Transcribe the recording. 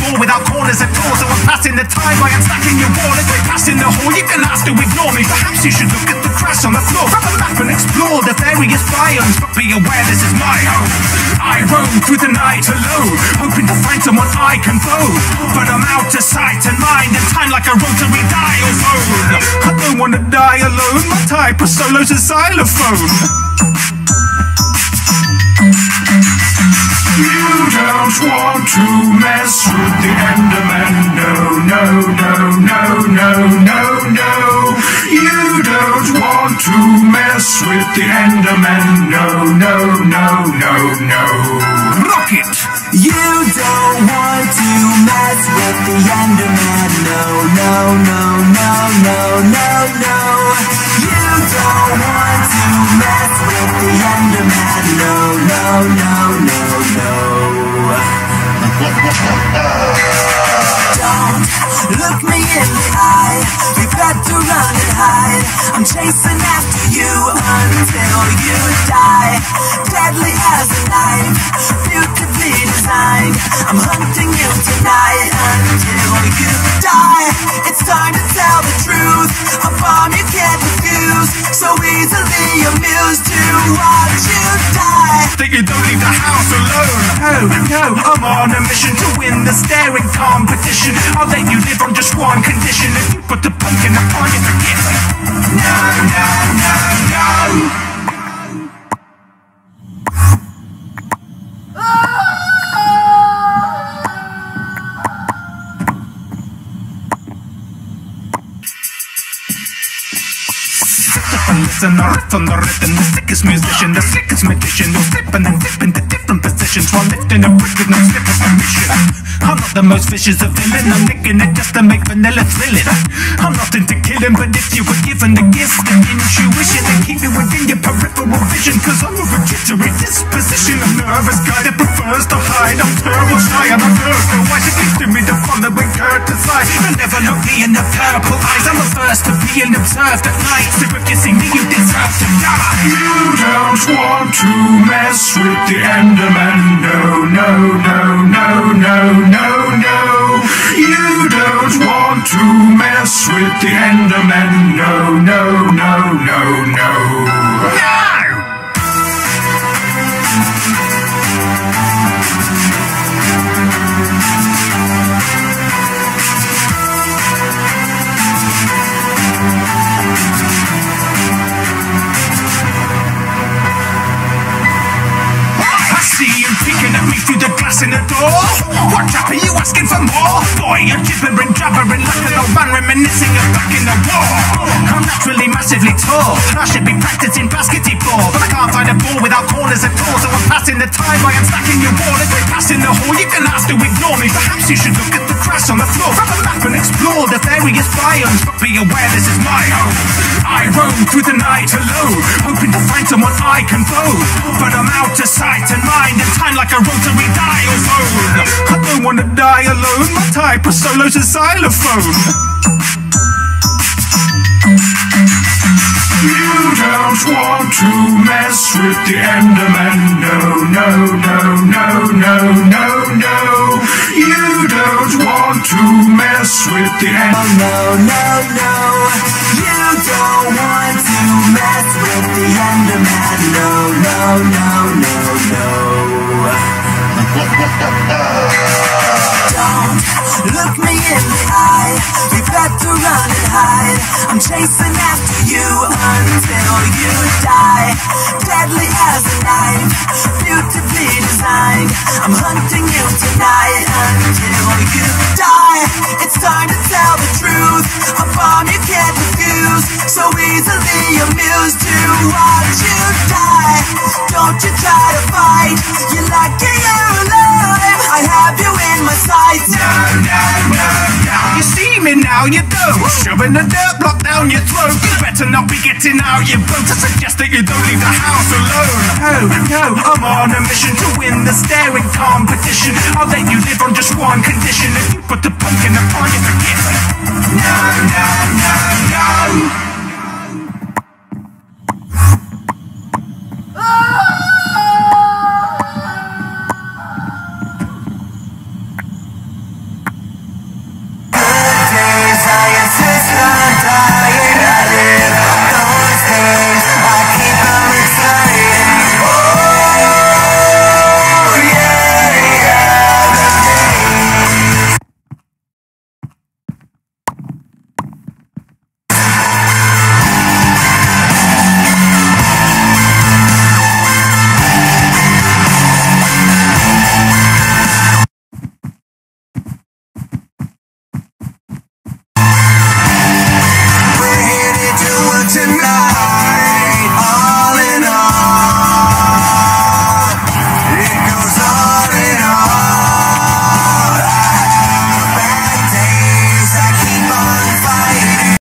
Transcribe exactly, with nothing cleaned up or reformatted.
bore without corners and doors. So I'm passing the time by unstacking your wall. If we're passing the hall, you can ask to ignore me. Perhaps you should look at the cracks on the floor. Grab a map and explore the various biomes, but be aware this is my home. I roam through the night alone, hoping to find someone I can phone, but I'm out of sight and mind and time like a rotary dial phone. I don't wanna die alone. My type of solo's a xylophone. You don't want to mess with the Enderman. No, no, no, no, no, no, no. You don't want to mess with the Enderman. No, no, no, no, no. Rocket! You don't want to mess with the Enderman. No, no, no, no, no, no, no. You don't want to mess with the Enderman. No, no, no, no, no. Don't look me in the eye. You better run and hide. I'm chasing after you until you die. Deadly as a knife, beautifully designed. I'm hunting you tonight until you die. It's time to tell the truth, a bomb you can't refuse, so easily amused to watch you die. Think you don't leave the house alone? No, no, I'm on a mission to win the staring competition. I'll let you live on just one condition: if you put the pumpkin upon you, forget it. No, no, no, no. Listen, I riff on the rhythm, the sickest musician, the sickest magician, who'll slip and then dip into different positions while lifting a brick with no slip of permission. I'm not the most vicious of villain, I'm nicking it just to make vanilla thrilling. I'm not into killing, but if you were given the gift of intuition, then keep it within your peripheral vision, cause I'm of a jittery disposition, a nervous guy that prefers to hide. I'm terrible shy, I'm a girl, so why should you me the following curtains eye? You'll never look me in the purple eyes, I'm averse to being observed at night, so if you see me you deserve to die. You don't want to mess with the Enderman. No, no, no, no, no, no, no. You don't want to mess with the Enderman. No, no, no, no, no. No! Through the glass in the door. What's up, are you asking for more? Boy, you're gibbering, jabbering like an old man reminiscing of back in the war. I'm naturally massively tall, I should be practicing basketball, but I can't find a ball without corners and doors. So I'm passing the time by unstacking your wall. If we're passing the hall, you can ask to ignore me. Perhaps you should look at the cracks on the floor. Grab a map and explore the various biomes, but be aware this is my home. I roam through the night alone, hoping to find someone I can phone, but I'm out of sight and mind and time like a rotary dial phone. I don't wanna die alone. My type of solo's a xylophone. You don't want to mess with the Enderman. No, no, no, no, no, no, no. You don't want to mess with the Enderman. No, no, no. You don't want to mess with the Enderman. No, no, no, no, no. Don't look me in the eye. You better run and hide. I'm chasing after you until you die. Deadly as a knife, beautifully designed. I'm hunting you tonight until you die. It's time to tell the truth, a bomb you can't refuse, so easily amused to watch you die. Don't you try to fight, you're lucky you're alive. I have you in my sights. No, no, no, no. You see me now, you don't. Shoving a dirt block down your throat. You better not be getting out your boat. I suggest that you don't leave the house alone. No, no, I'm on a mission to win the staring competition. I'll let you live on just one